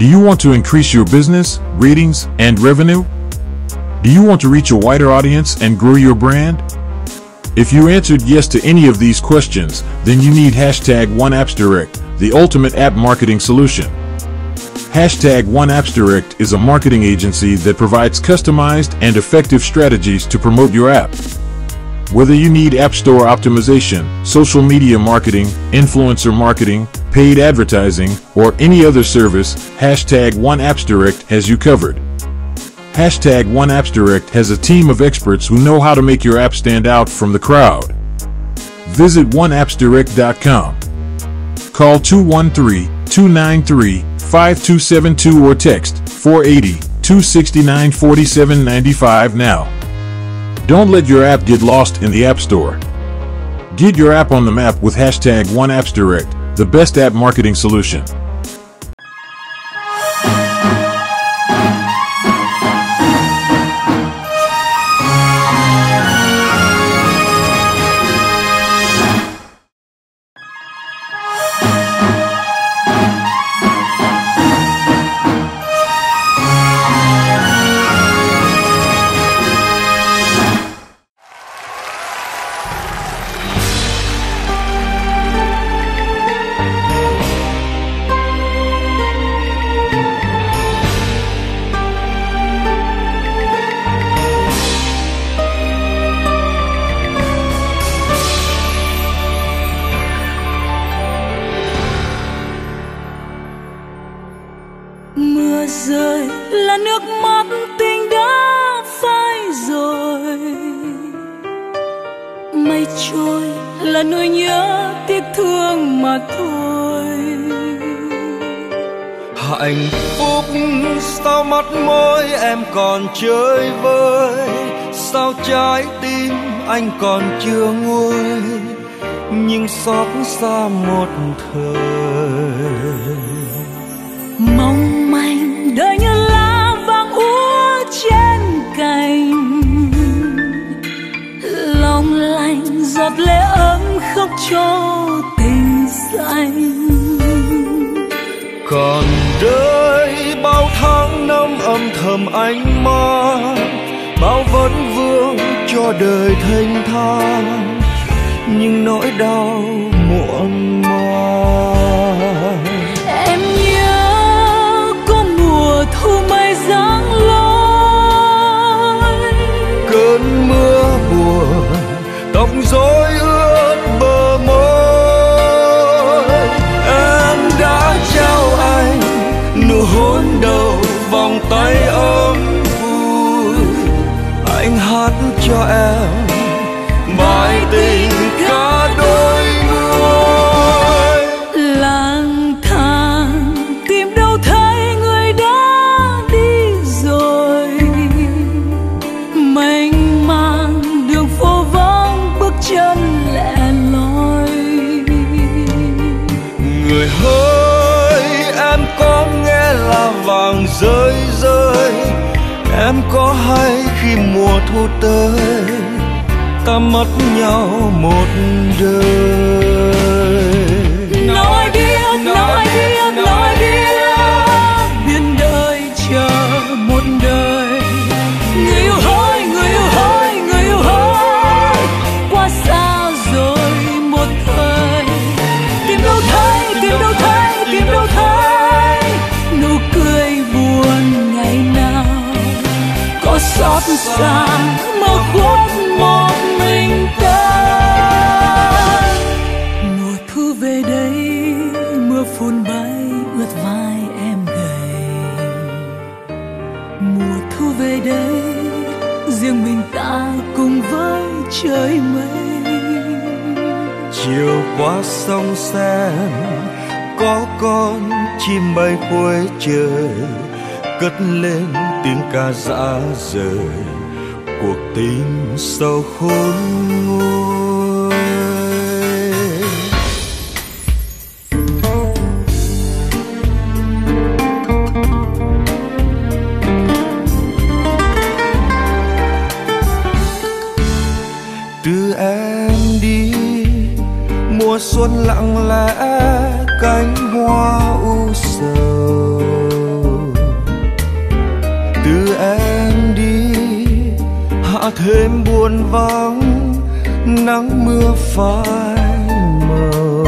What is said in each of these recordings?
Do you want to increase your business, ratings, and revenue? Do you want to reach a wider audience and grow your brand? If you answered yes to any of these questions, then you need Hashtag One Apps Direct, the ultimate app marketing solution. Hashtag One Apps Direct is a marketing agency that provides customized and effective strategies to promote your app. Whether you need App Store optimization, social media marketing, influencer marketing, paid advertising, or any other service, Hashtag One Apps Direct has you covered. Hashtag One Apps Direct has a team of experts who know how to make your app stand out from the crowd. Visit oneappsdirect.com. Call 213-293-5272 or text 480-269-4795 now. Don't let your app get lost in the App Store. Get your app on the map with Hashtag One Apps Direct, the best app marketing solution. Mưa rơi là nước mắt tình đã phai rồi, mây trôi là nỗi nhớ tiếc thương mà thôi. Hạnh phúc sao mắt môi em còn chơi vơi, sao trái tim anh còn chưa nguôi, nhưng xót xa một thời. Mong manh đời như lá vàng úa trên cành, lòng lành giọt lệ ấm khóc cho tình xanh. Còn đời bao tháng năm âm thầm ánh mắt, bao vấn vương cho đời thênh thang, nhưng nỗi đau muộn màng. Em nhớ có mùa thu mây giăng lối, cơn mưa buồn tóc rối ướt bờ môi. Em đã trao anh nụ hôn đầu, vòng tay ấm vui. Anh hát cho em bài tình ca đôi người. lang thang tìm đâu thấy người đã đi rồi, mênh mang đường phố vắng bước chân lẻ loi. Người hỡi em có nghe là vàng rơi rơi, em có hay khi mùa thu tới ta mất nhau một đời. Nói biết, nói biết, nói biết, biển đời chờ một đời. Người yêu hỡi, người yêu hỡi, người yêu hỡi, quá xa rồi một thời. Tìm đâu thấy, tìm đâu thấy, tìm đâu thấy nụ cười buồn ngày nào. Có xót xa mơ khuất một mình ta. Mùa thu về đây, mưa phùn bay ướt vai em gầy. Mùa thu về đây, riêng mình ta cùng với trời mây. Chiều qua sông Sen có con chim bay cuối trời, cất lên tiếng ca dã rời cuộc tình sâu khôn nguôi. Từ em đi mùa xuân lặng lẽ cánh hoa u sầu, thêm buồn vắng, nắng mưa phai mờ.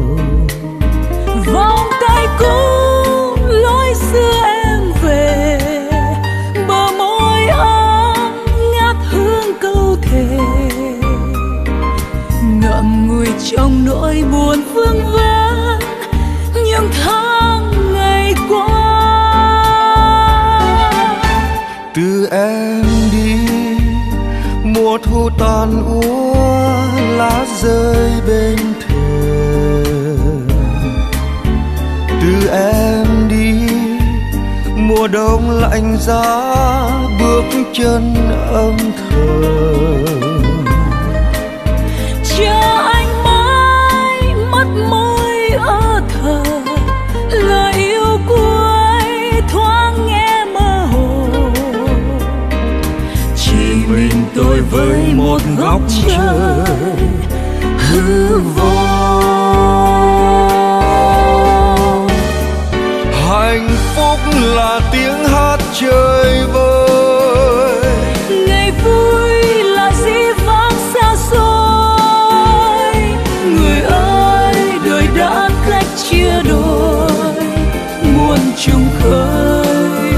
Vòng tay cũ lối xưa em về, bờ môi ấm ngát hương câu thề, ngậm ngùi trong nỗi buồn vương vấn những tháng ngày qua. Từ em đi mùa thu tàn úa, lá rơi bên thềm. Từ em đi mùa đông lạnh giá, bước chân âm thầm. Chờ anh mãi mất môi ở thờ, lời yêu cuối thoáng nghe mơ hồ. Chỉ mình tôi với một góc trời hư vô. Hạnh phúc là tiếng hát chơi vơi, Ngày vui là dĩ vãng xa xôi. Người ơi, đời đã cách chia đôi, muôn trùng khơi.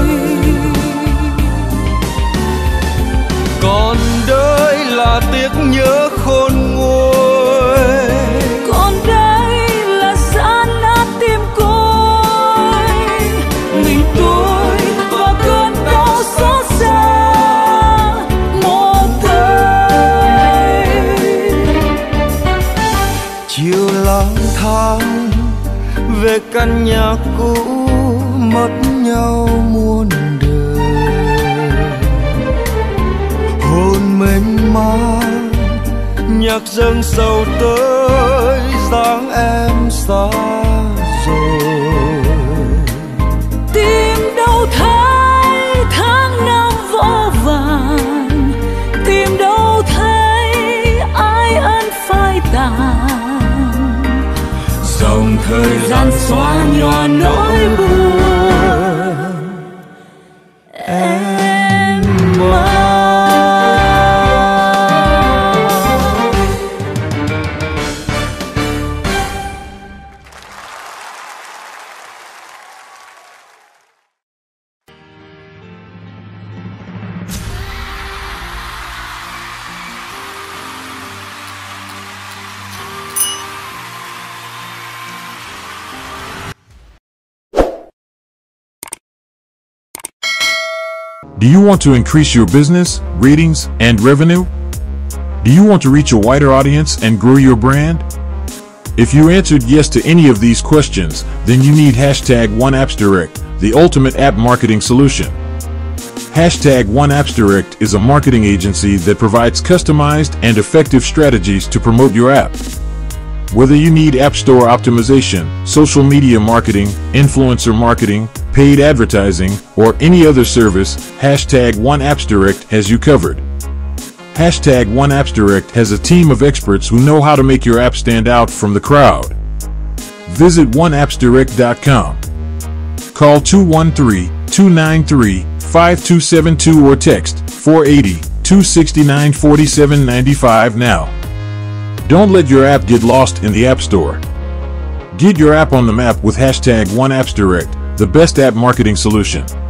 còn đời là tiếc nhớ khôn nguôi. Còn đây là xa nát tim côi, mình tôi và cơn đau xót xa một thời. Chiều lang thang về căn nhà cũ, mất nhau muôn đời. Hồn mênh mang nhạc dâng sầu tới, dáng em xa rồi. Tìm đâu thấy tháng năm vô vàn, tìm đâu thấy ai ân phai tàn. Dòng thời gian xóa nhòa nỗi buồn em mang. Do you want to increase your business, ratings, and revenue? Do you want to reach a wider audience and grow your brand? If you answered yes to any of these questions, then you need hashtag OneAppsDirect, the ultimate app marketing solution. Hashtag OneAppsDirect is a marketing agency that provides customized and effective strategies to promote your app. Whether you need App Store optimization, social media marketing, influencer marketing, paid advertising, or any other service, hashtag OneAppsDirect has you covered. Hashtag OneAppsDirect has a team of experts who know how to make your app stand out from the crowd. Visit OneAppsDirect.com. Call 213-293-5272 or text 480-269-4795 now. Don't let your app get lost in the App Store. Get your app on the map with hashtag OneAppsDirect, the best app marketing solution.